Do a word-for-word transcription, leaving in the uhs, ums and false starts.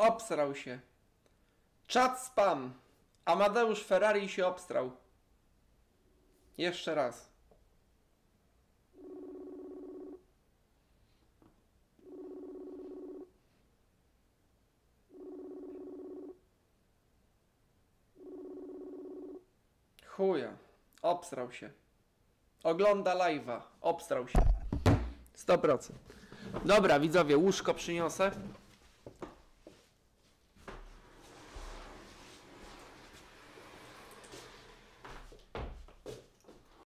Obsrał się. Czat spam. Amadeusz Ferrari się obstrał. Jeszcze raz. Chuja. Obstrał się. Ogląda live'a. Obstrał się. sto procent. Dobra, widzowie, łóżko przyniosę.